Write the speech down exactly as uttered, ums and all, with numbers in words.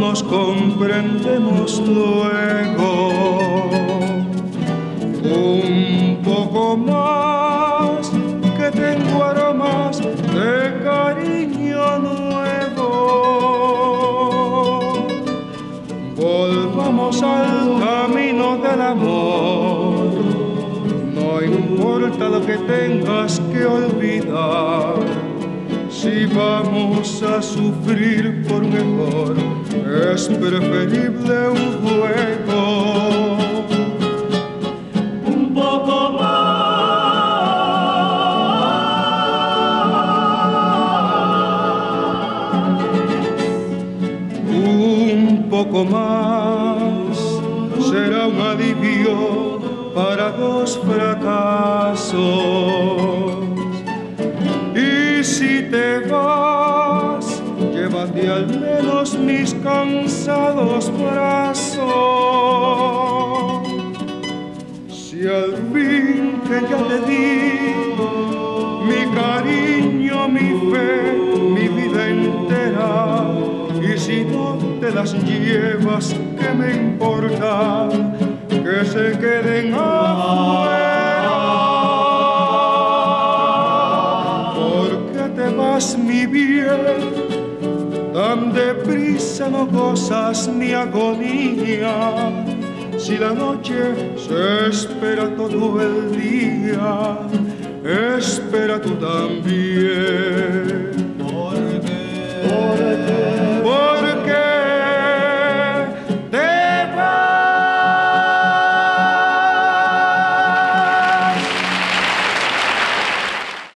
nos comprendemos luego. Un poco más que tengo aromas de cariño nuevo. Volvamos al camino del amor. No importa lo que tengas que olvidar. Si vamos a sufrir por mejor, es preferible un juego. Un poco más. Un poco más será un alivio para dos fracasos. Y si te vas, llévate al menos mis cansados brazos. Si al fin que ya te di mi cariño, mi fe, mi vida entera, y si no te las llevas, ¿qué me importa? Que se queden afuera. Mi bien, tan deprisa no gozas mi agonía. Si la noche se espera todo el día, espera tú también. Porque,